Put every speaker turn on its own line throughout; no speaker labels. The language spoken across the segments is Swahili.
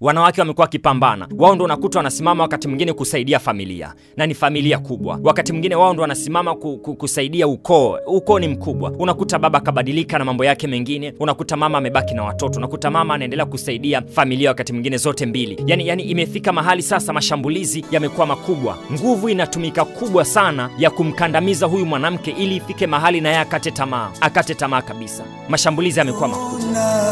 Wanawake wamekuwa kipambana. Wao ndio unakuta wanasimama wakati mwingine kusaidia familia. Na ni familia kubwa. Wakati mwingine wao ndio wanasimama kusaidia ukoo. Ukoo ni mkubwa. Unakuta baba kabadilika na mambo yake mengine. Unakuta mama amebaki na watoto. Unakuta mama anaendelea kusaidia familia wakati mwingine zote mbili. Yani imefika mahali sasa mashambulizi yamekuwa makubwa. Nguvu inatumika kubwa sana ya kumkandamiza huyu mwanamke ili ifike mahali na yeye akate tamaa. Akate tamaa kabisa. Mashambulizi yamekuwa makubwa.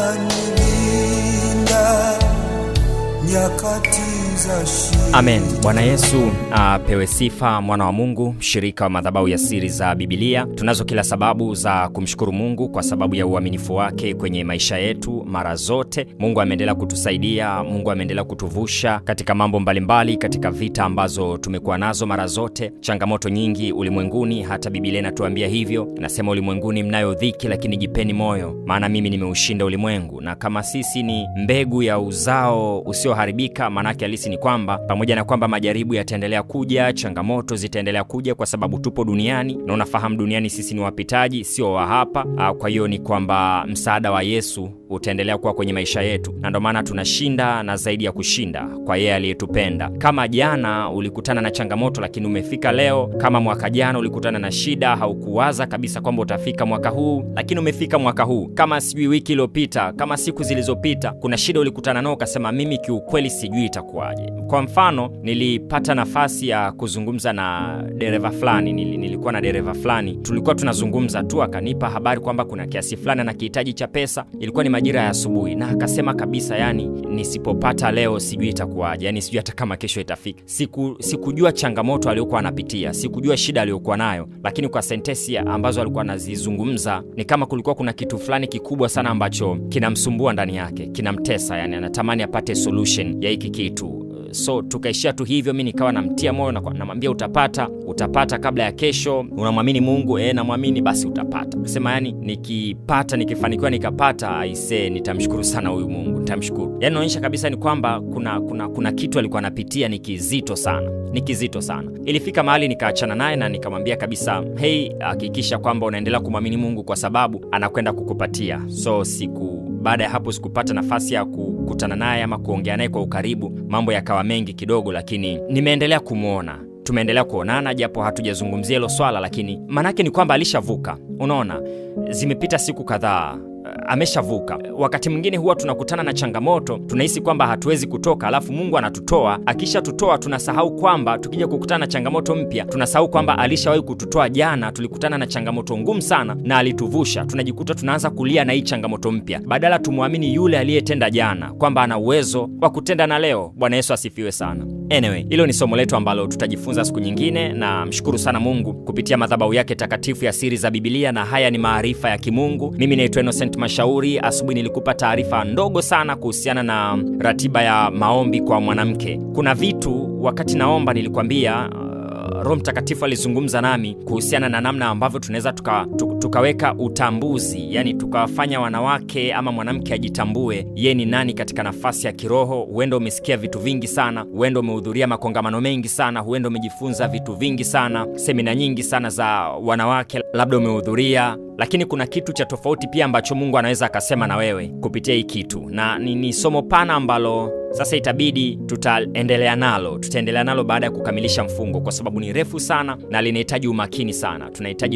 Amen. Bwana Yesu apewe sifa, mwana wa Mungu, mshirika wa madhabahu ya siri za Biblia. Tunazo kila sababu za kumshukuru Mungu kwa sababu ya uaminifu wake kwenye maisha yetu mara zote. Mungu ameendelea kutusaidia, Mungu ameendelea kutuvusha katika mambo mbalimbali, katika vita ambazo tumekuwa nazo mara zote. Changamoto nyingi ulimwenguni, hata Biblia inatuambia hivyo. Nasema ulimwenguni mnayo dhiki, lakini jipeni moyo, maana mimi nimeushinda ulimwengu. Na kama sisi ni mbegu ya uzao usioharibika, manake halisi ni kwamba pamoja na kwamba majaribu yataendelea kuja, changamoto zitaendelea kuja kwa sababu tupo duniani, na unafahamu duniani sisi ni wapitaji, sio wa hapa. Kwa hiyo ni kwamba msaada wa Yesu utaendelea kuwa kwenye maisha yetu, na ndio maana tunashinda na zaidi ya kushinda kwa yeye aliyetupenda. Kama jana ulikutana na changamoto lakini umefika leo, kama mwaka jana ulikutana na shida, haukuwaza kabisa kwamba utafika mwaka huu lakini umefika mwaka huu. Kama sijui wiki iliyopita, kama siku zilizopita kuna shida ulikutana nao ukasema mimi kiukweli sijui itakuwaje. Kwa mfano, nilipata nafasi ya kuzungumza na dereva fulani, nilikuwa na dereva fulani, tulikuwa tunazungumza tu, akanipa habari kwamba kuna kiasi fulani anakihitaji cha pesa. Ilikuwa ni majira ya asubuhi, na akasema kabisa, yani nisipopata leo sijui itakuwaje, yani sijui hata kama kesho itafika. Sikujua changamoto aliyokuwa anapitia, sikujua shida aliyokuwa nayo, lakini kwa sentensi ambazo alikuwa anazizungumza ni kama kulikuwa kuna kitu fulani kikubwa sana ambacho kinamsumbua ndani yake, kinamtesa, yani anatamani apate solution ya hiki kitu. So tukaishia tu hivyo, mimi nikawa namtia moyo na namwambia utapata kabla ya kesho. Unamwamini Mungu? Namwamini, basi utapata. Nasema yani nikipata, nikifanikiwa nikapata, aisee nitamshukuru sana huyu Mungu, nitamshukuru. Yani naonyesha kabisa ni kwamba kuna kitu alikuwa anapitia ni kizito sana. Ilifika mahali nikaachana naye na nikamwambia kabisa, hey, hakikisha kwamba unaendelea kumwamini Mungu kwa sababu anakwenda kukupatia. So baada ya hapo sikupata nafasi ya kukutana naye ama kuongea naye kwa ukaribu. Mambo yakawa mengi kidogo, lakini nimeendelea kumuona. Tumeendelea kuonana japo hatujazungumzia hilo swala, lakini manake ni kwamba alishavuka. Unaona, zimepita siku kadhaa, ameshavuka. Wakati mwingine huwa tunakutana na changamoto, tunahisi kwamba hatuwezi kutoka, alafu Mungu anatutoa. Akisha tutoa tunasahau kwamba tukija kukutana na changamoto mpya, tunasahau kwamba alishawahi kututoa jana. Tulikutana na changamoto ngumu sana na alituvusha. Tunajikuta tunaanza kulia na hii changamoto mpya, badala tumuamini yule aliyetenda jana kwamba ana uwezo wa kutenda na leo. Bwana Yesu asifiwe sana. Anyway, hilo ni somo letu ambalo tutajifunza siku nyingine, na mshukuru sana Mungu kupitia madhabahu yake takatifu ya siri za Biblia, na haya ni maarifa ya Ki-Mungu. Mimi naitwa Mashauri. Asubuhi nilikupa taarifa ndogo sana kuhusiana na ratiba ya maombi kwa mwanamke. Kuna vitu wakati naomba nilikwambia Roho Mtakatifu alizungumza nami kuhusiana na namna ambavyo tunaweza tukaweka utambuzi, yani tukawafanya wanawake ama mwanamke ajitambue yeye ni nani katika nafasi ya kiroho. Huenda umesikia vitu vingi sana, huenda umehudhuria makongamano mengi sana, huenda umejifunza vitu vingi sana, semina nyingi sana za wanawake labda umehudhuria, lakini kuna kitu cha tofauti pia ambacho Mungu anaweza akasema na wewe kupitia hii kitu. Na ni somo pana ambalo sasa itabidi tutaendelea nalo baada ya kukamilisha mfungo, kwa sababu ni refu sana na linahitaji umakini sana. Tunahitaji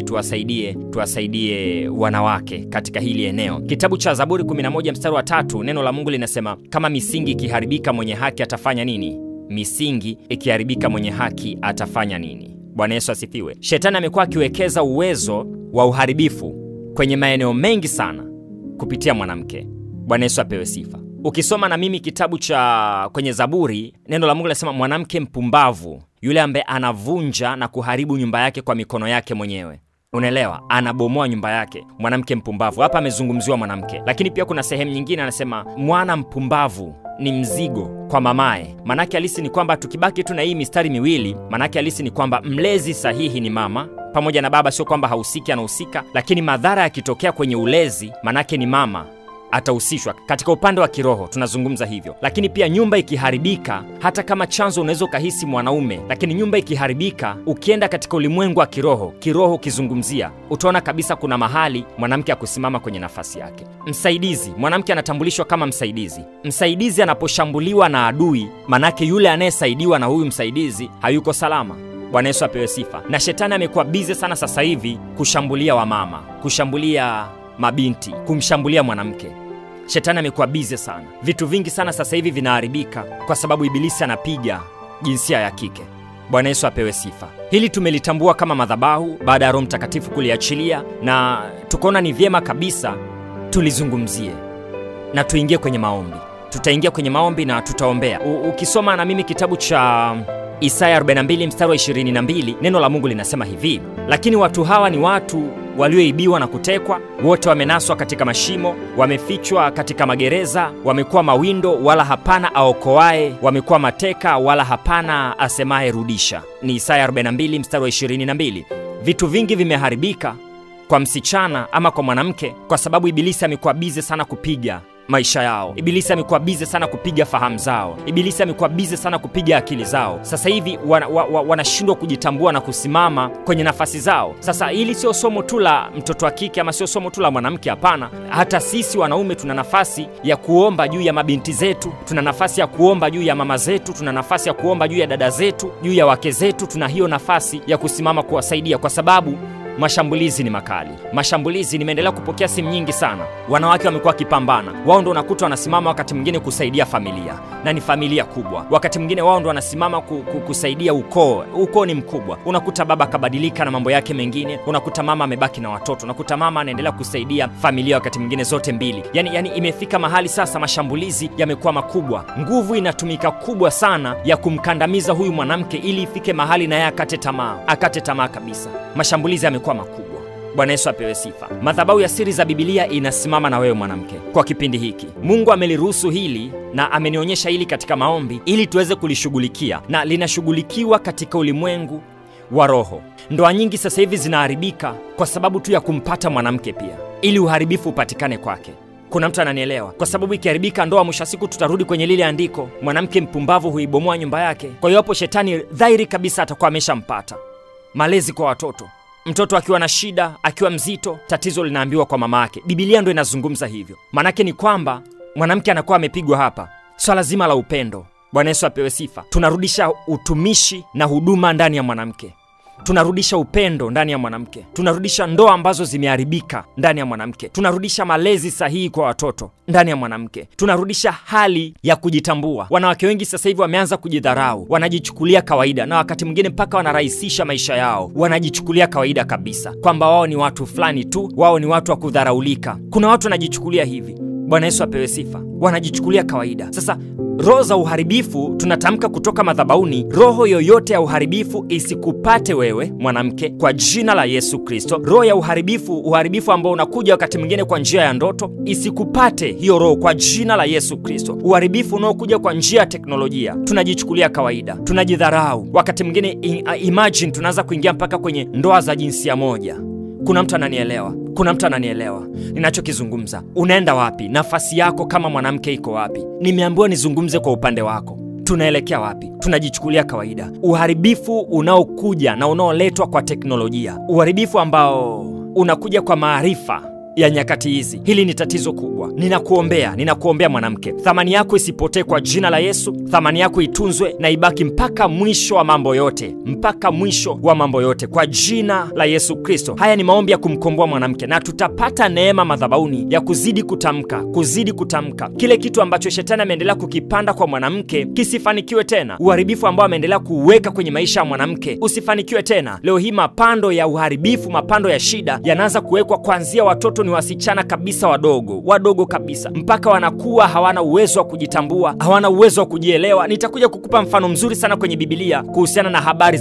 tuwasaidie wanawake katika hili eneo. Kitabu cha Zaburi 11 mstari wa 3, neno la Mungu linasema, kama misingi ikiharibika mwenye haki atafanya nini? Misingi ikiharibika mwenye haki atafanya nini? Bwana Yesu asifiwe. Shetani amekuwa akiwekeza uwezo wa uharibifu kwenye maeneo mengi sana kupitia mwanamke. Bwana Yesu apewe sifa. Ukisoma na mimi kitabu cha kwenye Zaburi, neno la Mungu linasema mwanamke mpumbavu yule ambaye anavunja na kuharibu nyumba yake kwa mikono yake mwenyewe. Unaelewa? Anabomoa nyumba yake. Mwanamke mpumbavu. Hapa amezungumziwa mwanamke. Lakini pia kuna sehemu nyingine anasema mwana mpumbavu ni mzigo kwa mamaye. Manake halisi ni kwamba tukibaki tu na hii mistari miwili, manake halisi ni kwamba mlezi sahihi ni mama, pamoja na baba. Sio kwamba hahusiki, anahusika, lakini madhara yakitokea kwenye ulezi manake ni mama atahusishwa katika upande wa kiroho, tunazungumza hivyo. Lakini pia nyumba ikiharibika, hata kama chanzo unaweza ukahisi mwanaume, lakini nyumba ikiharibika, ukienda katika ulimwengu wa kiroho ukizungumzia, utaona kabisa kuna mahali mwanamke akusimama kwenye nafasi yake. Msaidizi, mwanamke anatambulishwa kama msaidizi. Msaidizi anaposhambuliwa na adui, manake yule anayesaidiwa na huyu msaidizi hayuko salama. Bwana Yesu apewe sifa. Na shetani amekuwa busy sana sasa hivi kushambulia wamama, kushambulia mabinti, kumshambulia mwanamke. Shetani amekuwa busy sana. Vitu vingi sana sasa hivi vinaharibika kwa sababu ibilisi anapiga jinsia ya kike. Bwana Yesu apewe sifa. Hili tumelitambua kama madhabahu baada ya Roho Mtakatifu kuliachilia, na tukaona ni vyema kabisa tulizungumzie na tuingie kwenye maombi. Tutaingia kwenye maombi na tutaombea. Ukisoma na mimi kitabu cha Isaya 42 mstari wa 22, neno la Mungu linasema hivi: lakini watu hawa ni watu walioibiwa na kutekwa, wote wamenaswa katika mashimo, wamefichwa katika magereza, wamekuwa mawindo wala hapana aokoaye, wamekuwa mateka wala hapana asemaye Rudisha. Ni Isaya 42 mstari wa 22. Vitu vingi vimeharibika kwa msichana ama kwa mwanamke kwa sababu ibilisi amekuwa busy sana kupiga maisha yao. Ibilisi amekuwa busy sana kupiga fahamu zao. Ibilisi amekuwa busy sana kupiga akili zao. Sasa hivi wanashindwa kujitambua na kusimama kwenye nafasi zao. Sasa hili sio somo tu la mtoto wa kike ama sio somo tu la mwanamke, hapana. Hata sisi wanaume tuna nafasi ya kuomba juu ya mabinti zetu, tuna nafasi ya kuomba juu ya mama zetu, tuna nafasi ya kuomba juu ya dada zetu, juu ya wake zetu. Tuna hiyo nafasi ya kusimama kuwasaidia, kwa sababu mashambulizi ni makali. Mashambulizi, nimeendelea kupokea simu nyingi sana. Wanawake wamekuwa kipambana. Wao ndio unakuta wanasimama wakati mwingine kusaidia familia, na ni familia kubwa. Wakati mwingine wao ndio wanasimama kusaidia ukoo. Ukoo ni mkubwa. Unakuta baba kabadilika na mambo yake mengine. Unakuta mama amebaki na watoto. Unakuta mama anaendelea kusaidia familia wakati mwingine zote mbili. Yani imefika mahali sasa mashambulizi yamekuwa makubwa. Nguvu inatumika kubwa sana ya kumkandamiza huyu mwanamke ili ifike mahali na yeye akate tamaa. Akate tamaa kabisa. Mashambulizi yamekuwa makubwa. Bwana Yesu apewe sifa. Madhabahu ya siri za Biblia inasimama na wewe mwanamke kwa kipindi hiki. Mungu ameliruhusu hili na amenionyesha hili katika maombi ili tuweze kulishughulikia, na linashughulikiwa katika ulimwengu wa roho. Ndoa nyingi sasa hivi zinaharibika kwa sababu tu ya kumpata mwanamke pia, ili uharibifu upatikane kwake. Kuna mtu ananielewa? Kwa sababu ikiharibika ndoa, mwisho siku tutarudi kwenye lile andiko, mwanamke mpumbavu huibomoa nyumba yake. Kwa hiyo hapo shetani dhahiri kabisa atakuwa ameshampata. Malezi kwa watoto. Mtoto akiwa na shida, akiwa mzito, tatizo linaambiwa kwa mama yake. Biblia ndio inazungumza hivyo. Manake ni kwamba mwanamke anakuwa amepigwa hapa. Swala zima la upendo. Bwana Yesu apewe sifa. Tunarudisha utumishi na huduma ndani ya mwanamke. Tunarudisha upendo ndani ya mwanamke. Tunarudisha ndoa ambazo zimeharibika ndani ya mwanamke. Tunarudisha malezi sahihi kwa watoto ndani ya mwanamke. Tunarudisha hali ya kujitambua. Wanawake wengi sasa hivi wameanza kujidharau, wanajichukulia kawaida, na wakati mwingine mpaka wanarahisisha maisha yao. Wanajichukulia kawaida kabisa kwamba wao ni watu fulani tu, wao ni watu wa kudharaulika. Kuna watu wanajichukulia hivi. Bwana Yesu apewe sifa. Wanajichukulia kawaida. Sasa roho za uharibifu tunatamka kutoka madhabahuni, roho yoyote ya uharibifu isikupate wewe mwanamke kwa jina la Yesu Kristo. Roho ya uharibifu ambao unakuja wakati mwingine kwa njia ya ndoto, isikupate hiyo roho kwa jina la Yesu Kristo. Uharibifu unaokuja kwa njia ya teknolojia, tunajichukulia kawaida, tunajidharau. Wakati mwingine imagine tunaanza kuingia mpaka kwenye ndoa za jinsia moja. Kuna mtu ananielewa? Kuna mtu ananielewa ninachokizungumza? Unaenda wapi? Nafasi yako kama mwanamke iko wapi? Nimeambiwa nizungumze kwa upande wako. Tunaelekea wapi? Tunajichukulia kawaida. Uharibifu unaokuja na unaoletwa kwa teknolojia, uharibifu ambao unakuja kwa maarifa ya nyakati hizi, hili ni tatizo kubwa. Ninakuombea mwanamke, thamani yako isipotee kwa jina la Yesu. Thamani yako itunzwe na ibaki mpaka mwisho wa mambo yote, mpaka mwisho wa mambo yote kwa jina la Yesu Kristo. Haya ni maombi ya kumkomboa mwanamke, na tutapata neema madhabahuni ya kuzidi kutamka kile kitu ambacho shetani ameendelea kukipanda kwa mwanamke kisifanikiwe tena. Uharibifu ambao ameendelea kuweka kwenye maisha ya mwanamke usifanikiwe tena. Leo hii mapando ya uharibifu, mapando ya shida yanaanza kuwekwa kuanzia watoto ni wasichana kabisa, wadogo kabisa, mpaka wanakuwa hawana uwezo wa kujitambua, hawana uwezo wa kujielewa. Nitakuja kukupa mfano mzuri sana kwenye Biblia kuhusiana na habari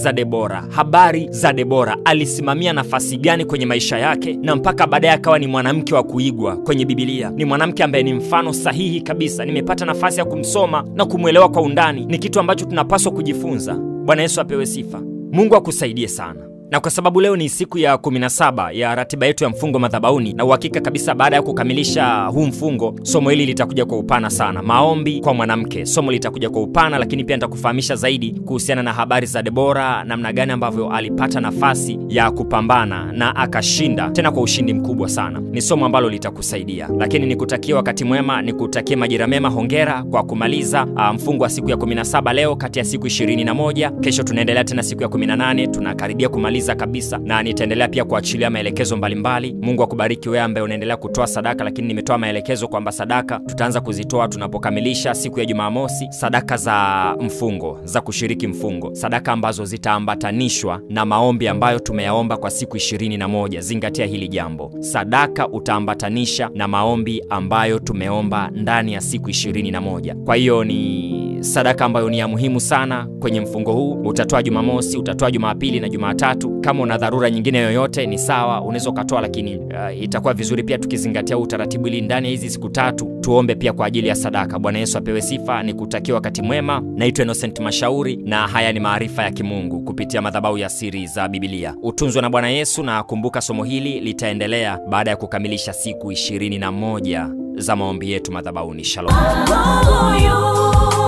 za Debora. Alisimamia nafasi gani kwenye maisha yake na mpaka baadaye akawa ni mwanamke wa kuigwa kwenye Biblia. Ni mwanamke ambaye ni mfano sahihi kabisa. Nimepata nafasi ya kumsoma na kumuelewa kwa undani. Ni kitu ambacho tunapaswa kujifunza. Bwana Yesu apewe sifa. Mungu akusaidie sana. Na kwa sababu leo ni siku ya 17 ya ratiba yetu ya mfungo madhabahuni, na uhakika kabisa baada ya kukamilisha huu mfungo, somo hili litakuja kwa upana sana. Maombi kwa mwanamke, somo litakuja kwa upana, lakini pia nitakufahamisha zaidi kuhusiana na habari za Debora, namna gani ambavyo alipata nafasi ya kupambana na akashinda, tena kwa ushindi mkubwa sana. Ni somo ambalo litakusaidia. Lakini nikutakie wakati mwema, nikutakie majira mema. Hongera kwa kumaliza mfungo wa siku ya 17 leo kati ya siku 21. Kesho tunaendelea tena siku ya 18, tunakaribia kumaliza kabisa, na nitaendelea pia kuachilia maelekezo mbalimbali. Mungu akubariki wewe ambaye unaendelea kutoa sadaka, lakini nimetoa maelekezo kwamba sadaka tutaanza kuzitoa tunapokamilisha siku ya Jumamosi, sadaka za mfungo, za kushiriki mfungo, sadaka ambazo zitaambatanishwa na maombi ambayo tumeyaomba kwa siku 21. Zingatia hili jambo. Sadaka utaambatanisha na maombi ambayo tumeomba ndani ya siku 21. Kwa hiyo ni sadaka ambayo ni ya muhimu sana kwenye mfungo huu. Utatoa Jumamosi, utatoa Jumapili na Jumatatu. Kama una dharura nyingine yoyote ni sawa, unaweza ukatoa, lakini itakuwa vizuri pia tukizingatia utaratibu ili ndani ya hizi siku 3 tuombe pia kwa ajili ya sadaka. Bwana Yesu apewe sifa. Nikutakia wakati mwema. Naitwa Innocent Mashauri na haya ni Maarifa ya Ki-Mungu kupitia madhabahu ya siri za Biblia. Utunzwe na Bwana Yesu, na kumbuka somo hili litaendelea baada ya kukamilisha siku 21 za maombi yetu madhabahuni. Shalom.